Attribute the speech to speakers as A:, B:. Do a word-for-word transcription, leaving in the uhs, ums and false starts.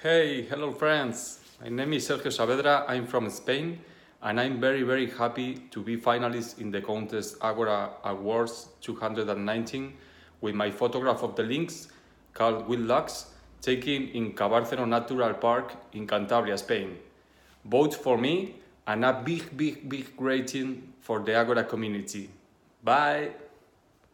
A: Hey, hello friends. My name is Sergio Saavedra. I'm from Spain and I'm very, very happy to be finalist in the contest Agora Awards two thousand nineteen with my photograph of the lynx called Wild Lux taken in Cabárceno Natural Park in Cantabria, Spain. Vote for me and a big, big, big rating for the Agora community. Bye.